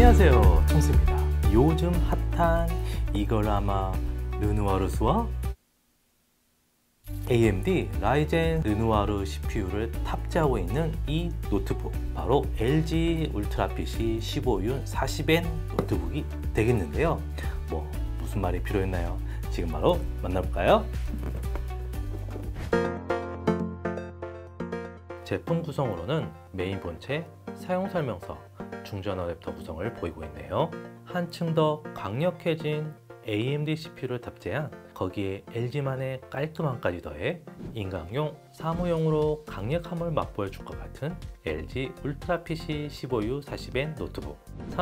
안녕하세요, 통수입니다. 요즘 핫한 이걸 아마 르누아르스와 AMD 라이젠 르누아르 CPU를 탑재하고 있는 이 노트북, 바로 LG 울트라 PC 15U 40N 노트북이 되겠는데요. 무슨 말이 필요했나요? 지금 바로 만나볼까요? 제품 구성으로는 메인 본체, 사용 설명서, 충전 어댑터 구성을 보이고 있네요. 한층 더 강력해진 AMD CPU를 탑재한, 거기에 LG만의 깔끔함까지 더해 인강용, 사무용으로 강력함을 맛보여 줄 것 같은 LG 울트라 PC 15U 40N 노트북,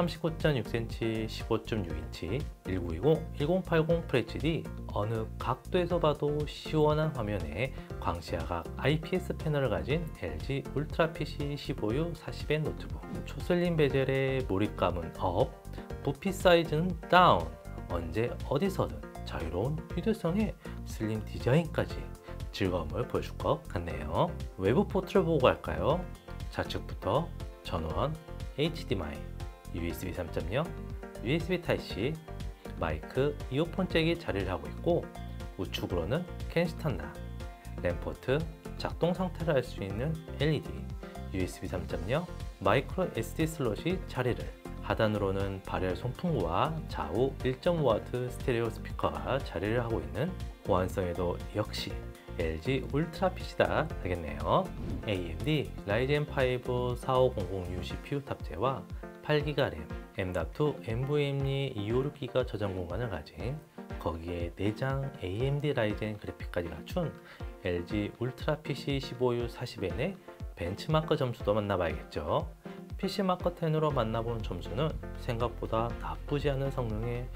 39.6cm, 15.6인치, 1920, 1080 FHD, 어느 각도에서 봐도 시원한 화면에 광시야각 IPS 패널을 가진 LG 울트라 PC 15U 40N 노트북. 초슬림 베젤의 몰입감은 업, 부피 사이즈는 다운, 언제 어디서든 자유로운 휴대성의 슬림 디자인까지 즐거움을 보여줄 것 같네요. 외부 포트를 보고 갈까요? 좌측부터 전원, HDMI, USB 3.0, USB Type-C, 마이크, 이어폰 잭이 자리를 하고 있고, 우측으로는 캔 스탄다, 램 포트, 작동 상태를 알 수 있는 LED, USB 3.0, 마이크로 SD 슬롯이 자리를, 하단으로는 발열 송풍구와 좌우 1.5W 스테레오 스피커가 자리를 하고 있는, 보안성에도 역시 LG 울트라 PC다 하겠네요. AMD 라이젠 5 4500U CPU 탑재와 8GB 램, M.2 NVMe 256GB 저장 공간을 가진, 거기에 내장 AMD 라이젠 그래픽까지 갖춘 LG 울트라 PC 15U 40N의 벤치마크 점수도 만나봐야겠죠. PC마커 10으로 만나본 점수는 생각보다 나쁘지 않은 성능에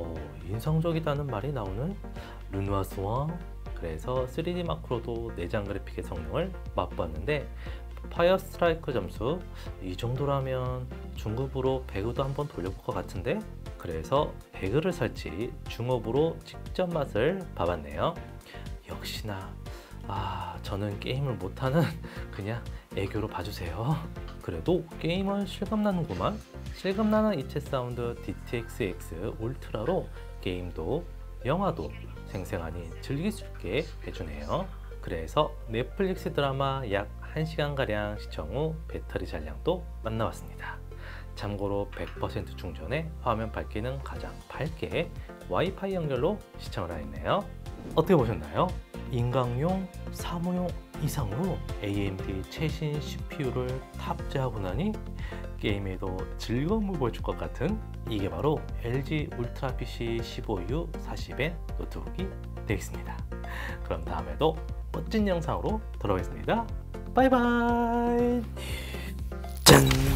인상적이다는 말이 나오는 르누아르스와, 그래서 3D 마크로도 내장 그래픽의 성능을 맛봤는데, 파이어 스트라이크 점수 이 정도라면 중급으로 배그도 한번 돌려볼 것 같은데, 그래서 배그를 살지 중업으로 직접 맛을 봐봤네요. 역시나 저는 게임을 못하는 그냥 애교로 봐주세요. 그래도 게임은 실감나는구만. 실감나는 이체 사운드 DTX-X 울트라로 게임도 영화도 생생하니 즐길 수 있게 해주네요. 그래서 넷플릭스 드라마 약 1시간가량 시청 후 배터리 잔량도 만나봤습니다. 참고로 100% 충전에 화면 밝기는 가장 밝게 와이파이 연결로 시청을 하였네요. 어떻게 보셨나요? 인강용, 사무용 이상으로 AMD 최신 CPU를 탑재하고 나니 게임에도 즐거움을 보여줄 것 같은, 이게 바로 LG 울트라 PC 15U 40N 노트북이 되겠습니다. 그럼 다음에도 멋진 영상으로 돌아오겠습니다. 바이바이. 짠!